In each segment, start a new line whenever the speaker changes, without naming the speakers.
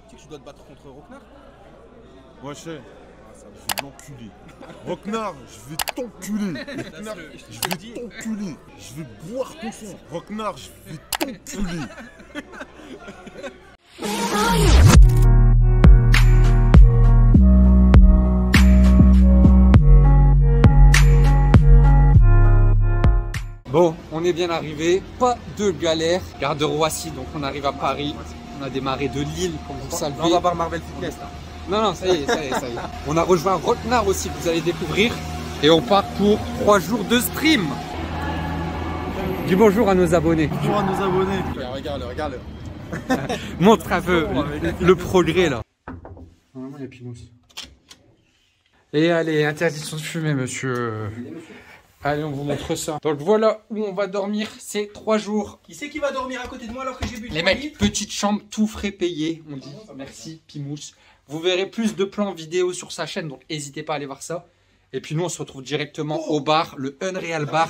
Tu sais que tu dois te battre contre Rocknar?
Moi je sais. Je vais l'enculer. Rocknar, je vais t'enculer. Rocknar, je vais t'enculer. Je vais boire ton sang. Rocknar, je vais t'enculer.
Bon, on est bien arrivé, pas de galère. Gare de Roissy, donc on arrive à Paris. On a démarré de Lille, comme vous le savez.
On va voir Marvel Fitness là.
Non, ça y est. On a rejoint Rocknar aussi, que vous allez découvrir. Et on part pour 3 jours de stream. Dis bonjour à nos abonnés.
Bonjour à nos abonnés. Regarde-le.
Montre un peu le progrès là. Normalement, il y a Pimous. Et allez, interdiction de fumer, monsieur. Allez, on vous montre ça. Donc voilà où on va dormir, c'est 3 jours.
Qui c'est qui va dormir à côté de moi alors que j'ai bu?
Les mecs, petite chambre, tout frais payé, on dit. Merci, Pimous. Vous verrez plus de plans vidéo sur sa chaîne, donc n'hésitez pas à aller voir ça. Et puis nous, on se retrouve directement au bar, le Unreal Bar.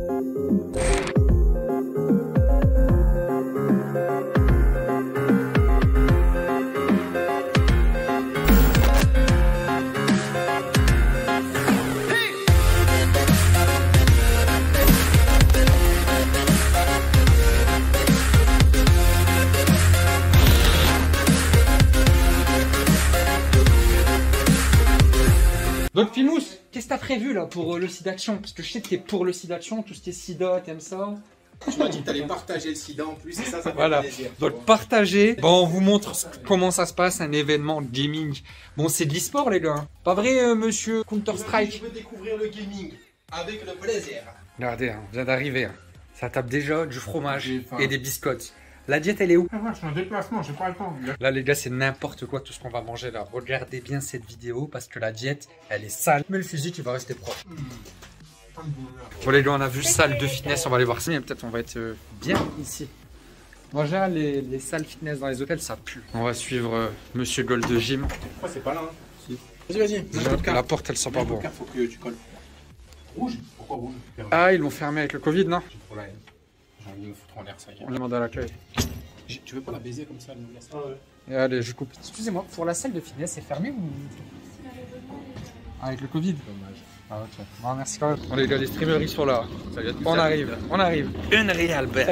Donc Pimous, qu'est-ce que t'as prévu là pour le SIDAction? Parce que je sais que t'es pour le SIDAction, tout ce qui est sida, t'aimes ça?
Tu m'as dit que t'allais partager le sida en plus et ça fait
voilà.
plaisir.
Donc partagez. Bon, on vous montre comment ça se passe, un événement gaming. Bon, c'est de l'e-sport les gars. Pas vrai, monsieur Counter-Strike?
Je veux découvrir le gaming avec le plaisir.
Regardez, on vient d'arriver. Ça tape déjà du fromage et des biscottes. La diète, elle est où?
Ah ouais, je suis en déplacement, j'ai pas le temps.
Là, les gars, c'est n'importe quoi tout ce qu'on va manger là. Regardez bien cette vidéo parce que la diète, elle est sale. Mais le physique, il va rester propre. Bon, les gars, on a vu salle de fitness. On va aller voir ça. Mais peut-être on va être bien ici. En général, les salles fitness dans les hôtels, ça pue. On va suivre Monsieur Gold de Gym.
Pourquoi c'est pas là?
Si.
Vas-y.
La porte, elle sent pas bon.
Faut que tu colles. Rouge? Pourquoi rouge?
Ah, ils l'ont fermé avec le Covid, non?
J'ai trop la haine. J'ai envie de me foutre en l'air, ça y est.
On demande à l'accueil.
Tu veux pas la baiser comme ça, elle nous laisse? Ah ouais.
Et allez, je coupe. Excusez-moi, pour la salle de fitness, c'est fermé ou... Avec le Covid?
Dommage.
Ah ok. Bon, merci quand même. Bon les gars, les streamers ils sont là. On arrive. Unreal Bar.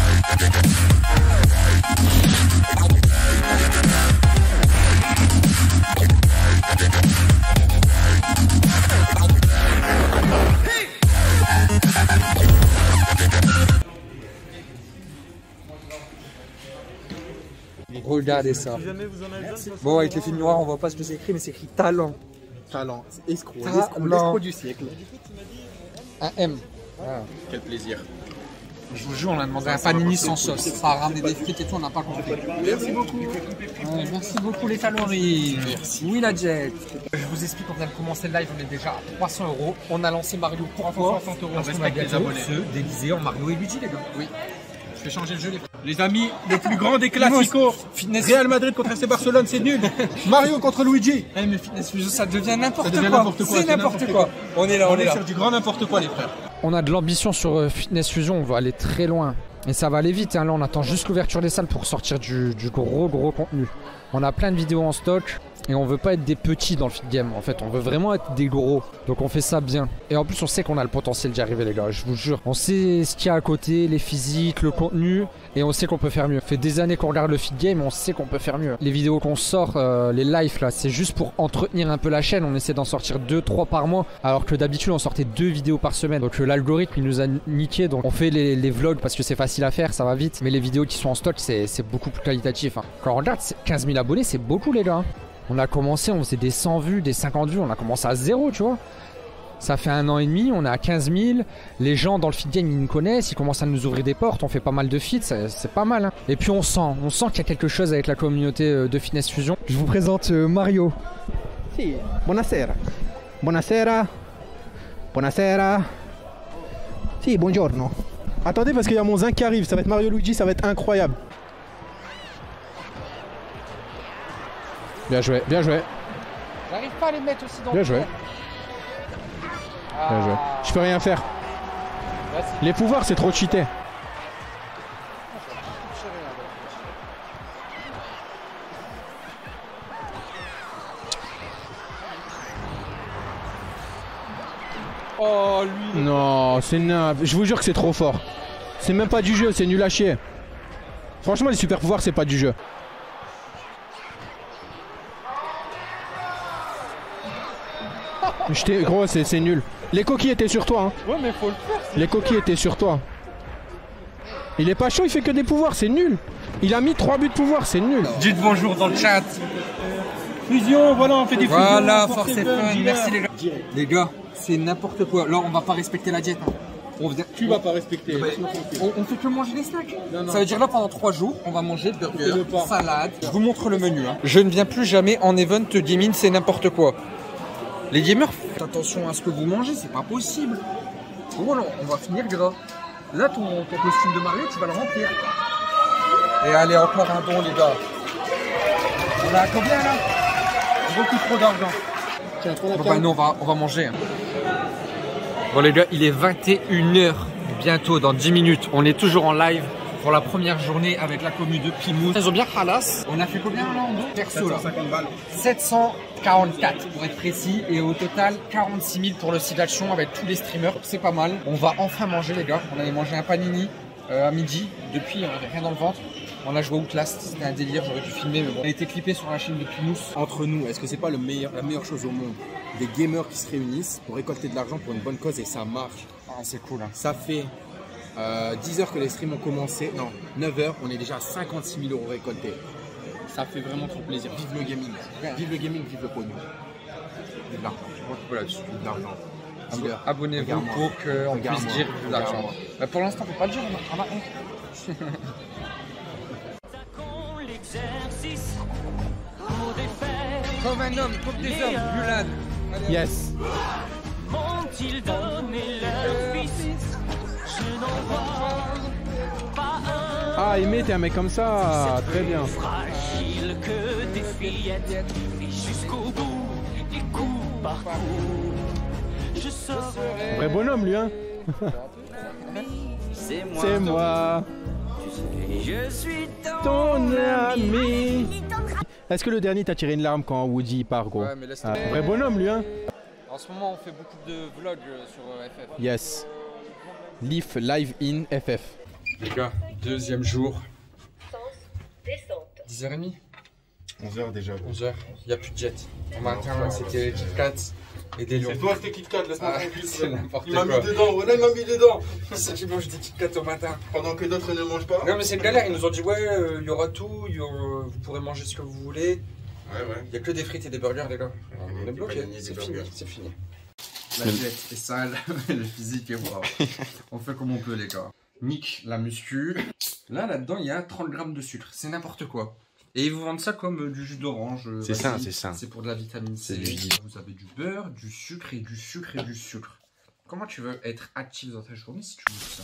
Regardez ça. Bon, avec les films noirs, on voit pas ce que c'est écrit, mais c'est écrit talent.
Talent, escroc,
Talent.
l'escroc du siècle.
Un M.
Ah. Quel plaisir.
Je vous jure, on a demandé un panini sans sauce. Ça a ramené des frites et tout, on n'a pas compris.
Merci beaucoup.
Ouais, merci beaucoup les calories. Merci. Oui la jet. Je vous explique, on vient de commencer le live, on est déjà à 300 €. On a lancé Mario pourquoi
60 €.
Parce qu'on a gagné se déguiser en Mario et Luigi les gars.
Oui. Je fais changer le jeu les amis, le plus grand des classicos. Real Madrid contre FC Barcelone, c'est nul. Mario contre Luigi.
Eh mais Fitness Fusion, ça devient n'importe quoi.
C'est n'importe quoi.
On est là,
on est sur du grand n'importe quoi les frères.
On a de l'ambition sur Fitness Fusion, on va aller très loin. Et ça va aller vite, hein. Là on attend juste l'ouverture des salles pour sortir du gros contenu. On a plein de vidéos en stock. Et on veut pas être des petits dans le fit game, en fait, on veut vraiment être des gros. Donc on fait ça bien. Et en plus on sait qu'on a le potentiel d'y arriver les gars, je vous jure. On sait ce qu'il y a à côté, les physiques, le contenu. Et on sait qu'on peut faire mieux. Ça fait des années qu'on regarde le fit game, on sait qu'on peut faire mieux. Les vidéos qu'on sort, les lives là, c'est juste pour entretenir un peu la chaîne. On essaie d'en sortir 2-3 par mois. Alors que d'habitude on sortait 2 vidéos par semaine. Donc l'algorithme il nous a niqué. Donc on fait les vlogs parce que c'est facile à faire, ça va vite. Mais les vidéos qui sont en stock, c'est beaucoup plus qualitatif, hein. Quand on regarde, 15 000 abonnés, c'est beaucoup les gars. On a commencé, on faisait des 100 vues, des 50 vues, on a commencé à 0, tu vois. Ça fait 1 an et demi, on est à 15 000. Les gens dans le fit game, ils nous connaissent, ils commencent à nous ouvrir des portes. On fait pas mal de feats, c'est pas mal, hein. Et puis on sent qu'il y a quelque chose avec la communauté de Fitness Fusion. Je vous présente Mario.
Si, buonasera. Buonasera. Buonasera. Si, buongiorno. Attendez parce qu'il y a mon zinc qui arrive, ça va être Mario Luigi, ça va être incroyable. Bien joué, bien joué.
J'arrive pas à les mettre aussi dans
bien joué. Bien joué. Je peux rien faire. Les pouvoirs, c'est trop cheaté.
Oh, lui.
Non, c'est naze. Je vous jure que c'est trop fort. C'est même pas du jeu, c'est nul à chier. Franchement, les super pouvoirs, c'est pas du jeu. Gros, c'est nul. Les coquilles étaient sur toi. Hein.
Ouais, mais faut le faire.
Les coquilles étaient sur toi. Il est pas chaud, il fait que des pouvoirs, c'est nul. Il a mis 3 buts de pouvoir, c'est nul.
Dites bonjour dans le chat. Fusion, voilà, on fait des fusions.
Voilà, force et fun, merci les gars. Les gars, c'est n'importe quoi. Là, on va pas respecter la diète. Hein.
Tu vas pas respecter.
On fait que manger des snacks. Ça veut dire là, pendant 3 jours, on va manger burger, salade. Je vous montre le menu. Hein. Je ne viens plus jamais en event gaming, c'est n'importe quoi. Les gamers, faites attention à ce que vous mangez, c'est pas possible. Voilà, on va finir gras. Là, ton costume de Mario, tu vas le remplir. Et allez, encore un don, les gars. On a combien là? Beaucoup trop d'argent. Bon, bah, nous, on va manger. Hein. Bon, les gars, il est 21h. Bientôt, dans 10 minutes. On est toujours en live pour la première journée avec la commu de Pimous. Ils ont bien halas. On a fait combien là en dos? Perso là
750 balles.
744 pour être précis. Et au total, 46 000 pour le site d'action avec tous les streamers. C'est pas mal. On va enfin manger, les gars. On avait mangé un panini à midi. Depuis, on n'avait rien dans le ventre. On a joué au Outlast, c'était un délire, j'aurais dû filmer, mais bon. On a été clippé sur la chaîne de Pimous.
Entre nous, est-ce que c'est pas la meilleure chose au monde? Des gamers qui se réunissent pour récolter de l'argent pour une bonne cause et ça marche.
Ah, c'est cool. Hein.
Ça fait 10 heures que les streams ont commencé. Non, 9 heures, on est déjà à 56 000 € récoltés. Ça fait vraiment trop plaisir. Vive le gaming. Vive le gaming, vive le pognon. Vive l'argent.
Voilà,
Vive l'argent.
abonnez-vous pour qu'on puisse dire de l'argent. Pour l'instant, on peut pas le dire, on a honte. Comme un homme, comme des hommes, Mulan.
Yes.
M'ont-ils donné leur fils? Je n'en vois pas un.
Ah, Aimé, t'es un mec comme ça. Très bien.
Fragile que des fillettes. Et jusqu'au bout, et coup par coup, je saurai.
Vrai bonhomme, lui, hein.
C'est moi.
C'est moi.
Je suis
Ton ami. Est-ce que le dernier t'a tiré une larme quand Woody part, gros?
Ouais, mais laisse
Ah, vrai bonhomme, lui, hein.
En ce moment, on fait beaucoup de vlogs sur FF.
Yes. Leaf live in FF.
Les gars, deuxième jour. 10h30
11h déjà.
11h, il n'y a plus de jet. Au matin, c'était Kit Kat et des lions.
C'est toi, c'était Kit Kat, laisse-moi
Ah,
tranquille.
c'est n'importe
Il m'a
quoi.
mis dedans, voilà, il m'a mis dedans.
C'est qui mange des Kit Kat au matin.
Pendant que d'autres ne mangent pas.
Non, mais c'est une galère. Ils nous ont dit, ouais, il y aura tout, vous pourrez manger ce que vous voulez.
Ouais, ouais.
Il n'y a que des frites et des burgers, les gars. On est
pas
bloqué.
gagné des
C'est fini,
burgers.
c'est fini. La diète est sale, le physique est wow. On fait comme on peut, les gars. Nick, la muscu. Là-dedans, il y a 30 grammes de sucre. C'est n'importe quoi. Et ils vous vendent ça comme du jus d'orange.
C'est ça, c'est ça.
C'est pour de la vitamine C.
C'est du guide.
Vous avez du beurre, du sucre et du sucre et du sucre. Comment tu veux être actif dans ta journée si tu veux tout ça?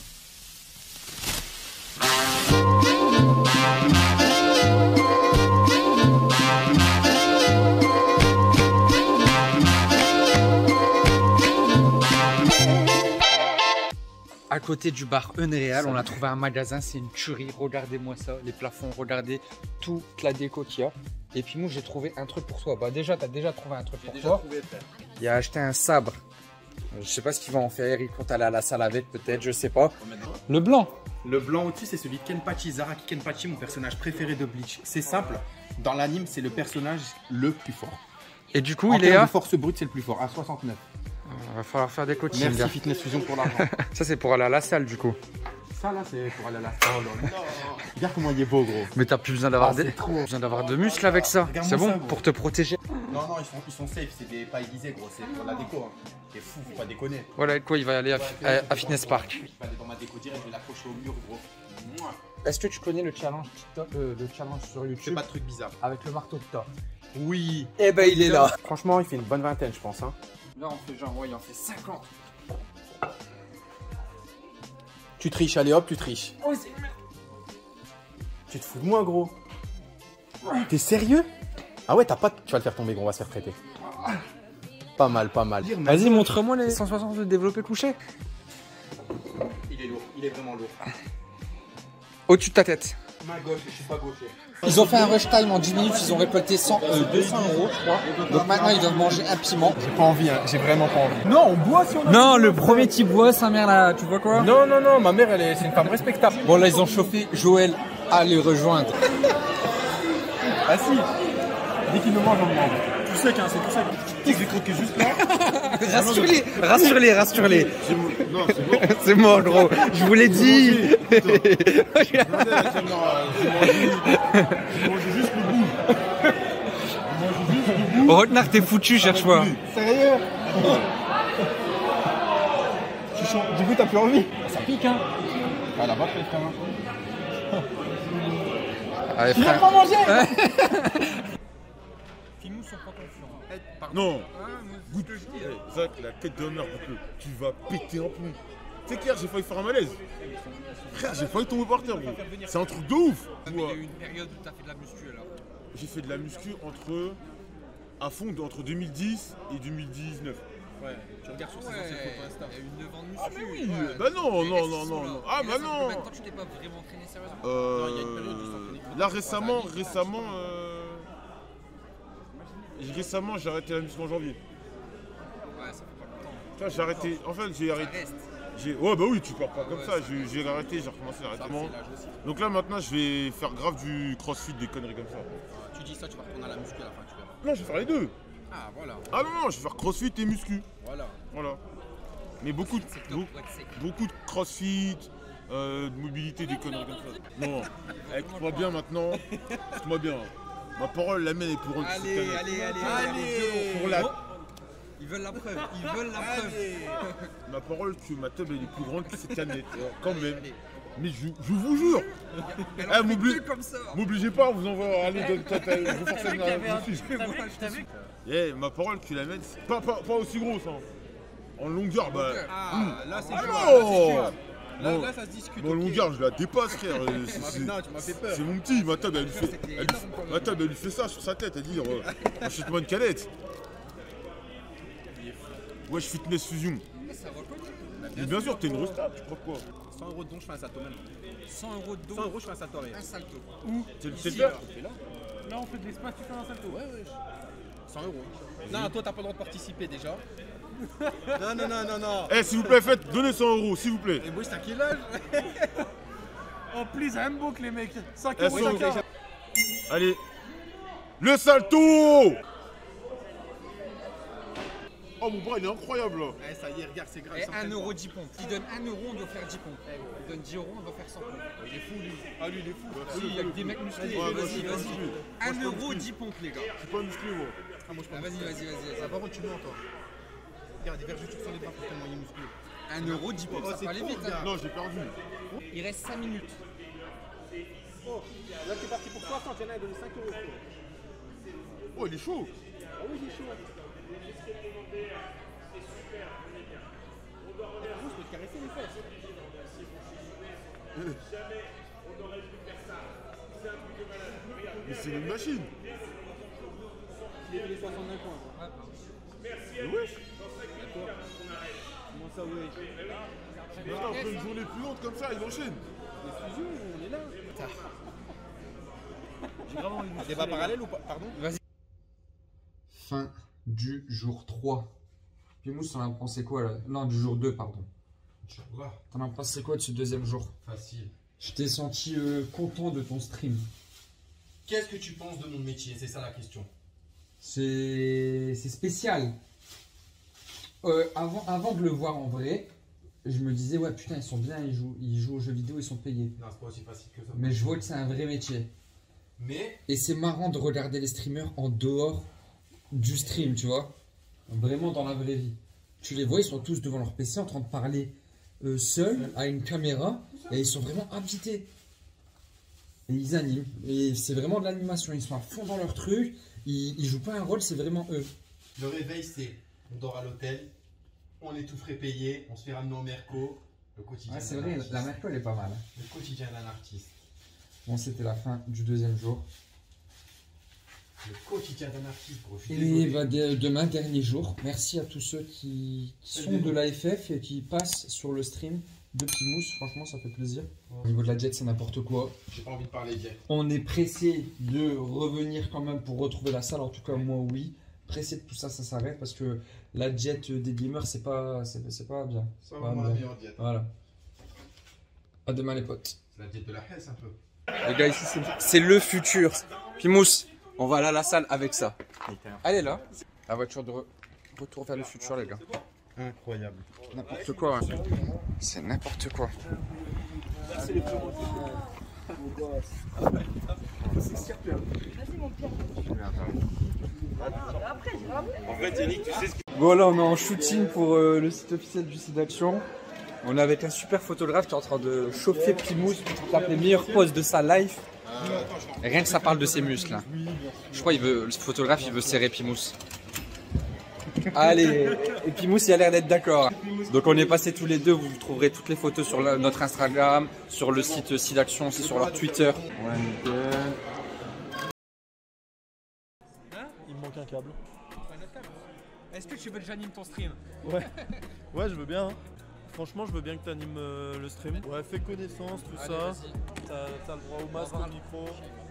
À côté du bar Unreal, on a trouvé un magasin, c'est une tuerie. Regardez-moi ça, les plafonds, regardez toute la déco qu'il y a. Et puis moi j'ai trouvé un truc pour toi. Bah déjà, t'as déjà trouvé un truc pour toi. Il a acheté un sabre. Je sais pas ce qu'il va en faire, il compte aller à la salle avec peut-être, je sais pas. Le blanc.
Le blanc au-dessus, c'est celui de Kenpachi. Zaraki Kenpachi, mon personnage préféré de Bleach. C'est simple. Dans l'anime, c'est le personnage le plus fort.
Et du coup,
En
il est
termes
à...
de force brute, c'est le plus fort. À 69.
Il va falloir faire des coachings.
Merci
gars.
Fitness Fusion pour l'argent.
Ça c'est pour aller à la salle du coup.
Ça là, c'est pour aller à la salle. Regarde comment il est beau, gros.
Mais t'as plus besoin d'avoir
Ah, c'est trop.
besoin d'avoir de muscles avec ça.
Regarde-moi
C'est bon
ça, gros.
pour te protéger.
Non, non, ils sont safe. C'est des pas aiguisés, gros. C'est pour la déco. Hein. T'es fou, faut pas déconner.
Voilà avec quoi il va aller à Fitness Park.
Je vais aller dans ma déco direct, je vais l'accrocher au mur, gros. Mouah.
Est-ce que tu connais le challenge TikTok, le challenge sur
Fais
YouTube
pas de trucs bizarres.
avec le marteau de Thor?
Oui.
Eh ben il est là.
Franchement, il fait une bonne vingtaine, je pense. Hein.
Là on fait genre ouais, il en fait 50.
Tu triches, allez hop, tu triches.
Oh c'est une merde.
Tu te fous de moi, gros. T'es sérieux? Ah ouais, t'as pas. Tu vas le faire tomber, gros, on va se faire traiter. Pas mal, pas mal.
Vas-y montre-moi les 160 de développé couché.
Il est lourd, il est vraiment lourd.
Au-dessus de ta tête.
Main gauche, je suis pas gaucher.
Ils ont fait un rush time en 10 minutes, ils ont récolté 200 €, je crois. Donc maintenant ils doivent manger un piment.
J'ai pas envie, hein. J'ai vraiment pas envie.
Non, on boit si on a.
Non, le premier qui boit, sa mère là, tu vois quoi?
Non, non, non, ma mère, c'est une femme respectable.
Bon là ils ont chauffé Joël à les rejoindre.
Ah si. Dès qu'il me mange, on me mange. Tout sec, hein, c'est tout sec. Je vais croquer juste là.
Rassure-les.
Non, c'est bon.
C'est mort gros, je vous l'ai dit.
Regardez la caméra, j'ai mangé juste le bout.
Rotnar, t'es foutu, cherche-moi.
Sérieux? Je suis chaud. Du coup, t'as plus envie?
Ça pique, hein. Ah, là-bas, frère.
Allez
Tu viens
frère.
pas manger?
Fimous sont pas confiants.
Non. Goûte. Zach, la tête d'un arbre, tu vas péter un plomb. Tu sais qu'hier, j'ai failli faire un malaise. Frère, j'ai failli tomber par terre, gros. C'est un truc de ouf.
Mais il y a eu une période où t'as fait de la muscu alors.
J'ai fait de la muscu à fond entre 2010 et 2019.
Ouais, tu regardes sur ses anciennes photos Insta.
Il y a eu 9 ans de muscu.
Ah mais oui, bah non. Ah bah non.
Combien de temps tu t'es pas vraiment entraîné sérieusement?
Non, il y a une période où ils s'entraînaient.
Là récemment, j'ai arrêté la muscu en janvier.
Ouais, ça fait pas longtemps.
Tu vois, j'ai arrêté. En fait, j'ai
Ça
arrêté.
reste.
Ouais, bah oui, tu pars pas comme
Ouais,
ça. J'ai arrêté, j'ai recommencé
Ça,
directement.
c'est l'âge aussi.
Donc là, maintenant, je vais faire grave du crossfit, des conneries comme ça.
Tu dis ça, tu vas retourner à la muscu à la fin, tu verras.
Non, je vais faire les deux.
Ah, voilà.
Ah non, je vais faire crossfit et muscu.
Voilà.
Voilà. Mais beaucoup de crossfit, de mobilité, des conneries comme ça. Non, écoute-moi bien maintenant. Écoute-moi bien. Ma parole, la mienne est pour eux.
Allez.
Pour la...
Ils veulent la preuve.
Ma parole, que ma table elle est plus grande que cette canette. Quand même. Mais je vous jure. M'obligez pas, vous envoie aller dans vous forcez à me suivre. Ma parole, que la mienne, c'est pas aussi grosse. Hein. En longueur, bah.
Là, c'est
non.
Là, ça se discute.
En longueur, je la dépasse, frère.
Non, tu m'as fait peur.
C'est mon petit. Ma table, elle lui fait ça sur sa tête. Elle dit achète-moi une canette. Wesh, Fitness Fusion. Mais bien sûr, t'es une resta, tu crois quoi?
100 € de don, je fais un salto même.
100 € de dos.
100 € je fais un salto arrière.
Un salto.
C'est le
Ici,
faire
là.
Là, on fait de l'espace, tu fais un salto.
Ouais. 100 €. Non, toi, t'as pas le droit de participer déjà. Non.
Eh, s'il vous plaît, donnez 100 €, s'il vous plaît.
Et moi, c'est à quel âge?
Oh, please, un book, les mecs. 5
Eh,
euros
100
chacun.
Allez. Le salto! Oh, mon bras, il est incroyable là.
Eh, ça y est, regarde, c'est grave.
Et 1 € 10 pompes. Il donne 1 €, on doit faire 10 pompes. Il donne 10 €, on doit faire 100 pompes.
Il est fou, lui. Ah, lui, il est fou.
Il y a que des mecs musclés.
Ouais,
Vas-y.
moi, je suis
1 € 10 pompes, les gars.
Je suis pas musclé, moi.
Ah, moi, je
Ah,
pense.
vas-y.
Ah, par contre, tu mens, toi. Regarde, des vergetures sur les bras pour tellement il est musclé.
1 € 10 pompes, ça
c'est
peut aller
trop,
vite.
regarde.
Non, j'ai perdu.
Il reste 5 minutes.
Oh, là, t'es parti pour 60, il y en a donné 5 euros.
Oh, il est chaud.
Ah oui, j'ai chaud.
Moi, je peux te caresser les fesses.
Mais c'est une machine.
Il est les 69 points.
Mais wesh.
Comment ça, oui?
Maintenant, après une journée plus longue comme ça, il enchaîne.
Les fusions, on est là.
Débat parallèle ou pas? Pardon?
Fin du jour 3. Pimous, t'en as pensé quoi là? Non, du jour 2, pardon. T'en as pensé quoi de ce deuxième jour?
Facile.
Je t'ai senti content de ton stream.
Qu'est-ce que tu penses de mon métier? C'est ça la question.
C'est spécial. Avant de le voir en vrai, je me disais, ouais, putain, ils sont bien, ils jouent aux jeux vidéo, ils sont payés.
Non, c'est pas aussi facile que ça.
Mais je vois que c'est un vrai métier.
Mais
Et c'est marrant de regarder les streamers en dehors du stream, tu vois. Vraiment dans la vraie vie. Tu les vois, ils sont tous devant leur PC en train de parler seuls à une caméra et ils sont vraiment habités. Et ils animent. Et c'est vraiment de l'animation. Ils sont à fond dans leur truc. Ils jouent pas un rôle, c'est vraiment eux.
le réveil, c'est on dort à l'hôtel, on est tout frais payé, on se fait ramener au Merco. Le quotidien.
Ouais, c'est
d'un
vrai,
artiste.
la Merco elle est pas mal.
Le quotidien d'un artiste.
Bon, c'était la fin du deuxième jour.
Le quotidien d'un artiste, gros. Je suis
Et
désolé.
bah, demain, dernier jour. Merci à tous ceux qui sont de l'AFF et qui passent sur le stream. de Pimous, franchement ça fait plaisir. Au niveau de la jet c'est n'importe quoi.
J'ai pas envie de parler jet.
On est pressé de revenir quand même pour retrouver la salle, en tout cas moi oui. Pressé de tout ça, ça s'arrête parce que la jet des gamers c'est pas bien.
C'est pas vraiment la meilleure jet.
Voilà. À demain les potes.
C'est la jet de la Hesse un peu.
Les gars ici c'est le futur. Pimous, on va aller à la salle avec ça. Elle est là. La voiture de retour vers le futur les gars.
Incroyable.
N'importe quoi. Hein. C'est n'importe quoi. Bon là on est en shooting pour le site officiel du site d'action. On est avec un super photographe qui est en train de chauffer Pimous pour taper les meilleures poses de sa life. Rien que ça parle de ses muscles là. Je crois le photographe il veut serrer Pimous. Allez, et Pimous il a l'air d'être d'accord. Donc on est passés tous les deux, vous trouverez toutes les photos sur notre Instagram, sur le site Site Action, aussi sur leur Twitter. Ouais, nickel.
Il me manque un câble.
Est-ce que tu veux que j'anime ton stream?
Ouais. Ouais, je veux bien. Hein. Franchement, je veux bien que tu animes le stream. Ouais, fais connaissance, tout ça. T'as le droit au masque, au micro.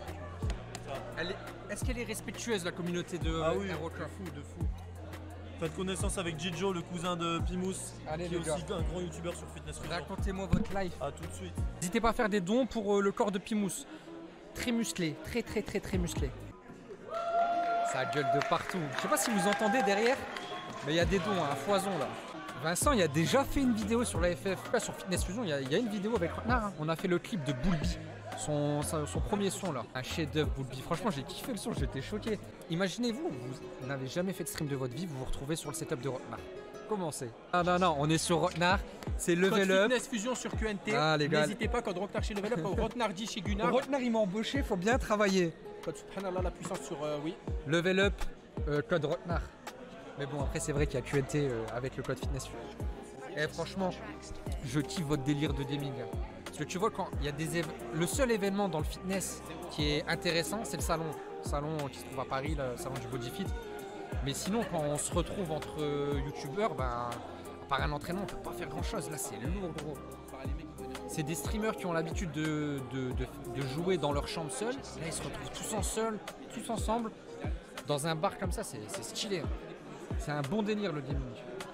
Est-ce qu'elle est respectueuse, la communauté de
de fou. Faites connaissance avec Jijo, le cousin de Pimous, qui est aussi un grand youtubeur sur Fitness Fusion.
Racontez-moi votre life.
A tout de suite.
N'hésitez pas à faire des dons pour le corps de Pimous. Très musclé, très musclé. Ça gueule de partout. Je sais pas si vous entendez derrière, mais il y a des dons à foison là. Vincent, il a déjà fait une vidéo sur la FF, pas sur Fitness Fusion, il y a une vidéo avec Rotnar. Hein. On a fait le clip de Boulby, son premier son là. Un chef-d'œuvre Boulby. Franchement, j'ai kiffé le son, j'étais choqué. Imaginez-vous, vous n'avez jamais fait de stream de votre vie, vous vous retrouvez sur le setup de Rotnar. Comment c'est? Non, on est sur Rotnar, c'est Level Up.
Fitness Fusion sur QNT.
Ah, les gars.
N'hésitez pas quand Rotnar chez Level Up, Rotnar dit chez Gunnar.
Rotnar il m'a embauché, faut bien travailler.
Code subhanallah, la puissance sur oui.
Level Up, code Rotnar. Mais bon, après, c'est vrai qu'il y a QNT avec le code Fitness Fusion. Et franchement, je kiffe votre délire de gaming. Parce que tu vois, quand il y a le seul événement dans le fitness qui est intéressant, c'est le salon. Le salon qui se trouve à Paris, le salon du Bodyfit. Mais sinon, quand on se retrouve entre youtubeurs, ben, à part un entraînement, on peut pas faire grand chose. Là, c'est lourd, gros. C'est des streamers qui ont l'habitude de jouer dans leur chambre seuls. Là, ils se retrouvent tous ensemble, dans un bar comme ça. C'est stylé. Hein. C'est un bon délire, le gaming.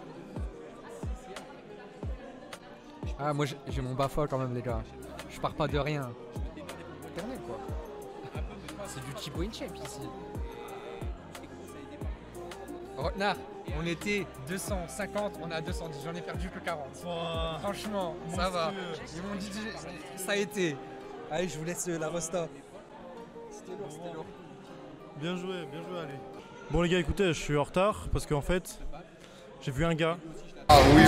Ah, moi j'ai mon BAFA quand même, les gars. Je pars pas de rien. Internet, quoi. C'est du Thibaut InShape ici. Rotnar, on était 250, on est à 210. J'en ai perdu que 40. Oh, franchement, ça va. Ils m'ont dit, ça a été. Allez, je vous laisse la rosta. C'était lourd.
Bien joué, allez. Bon, les gars, écoutez, je suis en retard parce qu'en fait, j'ai vu un gars.
Ah oui.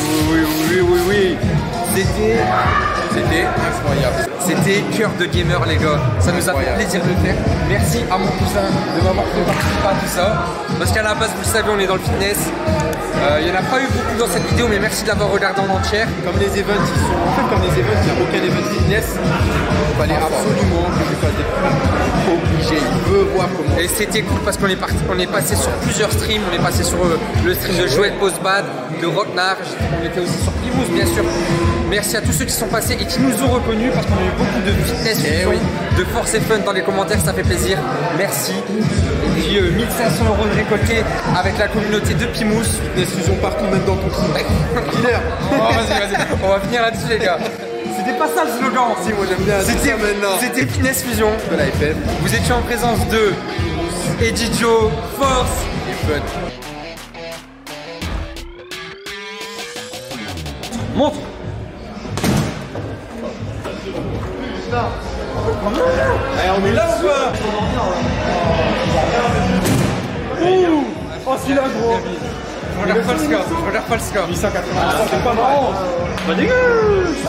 C'était incroyable. C'était cœur de gamer les gars. Ça nous a fait plaisir de le faire. Merci à mon cousin de m'avoir fait participer à tout ça. Parce qu'à la base, vous le savez, on est dans le fitness. Il n'y en a pas eu beaucoup dans cette vidéo, mais merci de l'avoir regardé en entière.
Comme les events, comme les events, il n'y a aucun event fitness. Il fallait absolument que je fasse des trucs obligés. Il veut voir comment.
Et c'était cool parce qu'on est passé sur plusieurs streams. On est passé sur le stream de Joël Postbad, de Rotnar. On était aussi sur Pimous, bien sûr. Merci à tous ceux qui sont passés et qui nous ont reconnus parce qu'on a eu beaucoup de fitness, de force et fun dans les commentaires, ça fait plaisir. Merci. Et puis 1500 € de récoltés avec la communauté de Pimous.
Fitness Fusion partout, même dans ton trou. Killer.
Vas-y. On va finir là-dessus, les gars. C'était pas ça le slogan.
Si, moi j'aime bien.
C'était Fitness Fusion
de la FF.
Vous étiez en présence de Eddie Joe, Force
et Fun.
Montre.
Allez, on est là ou pas? Oh, c'est là, gros.
Je regarde pas le score.
880, c'est pas marrant. Pas dégueu.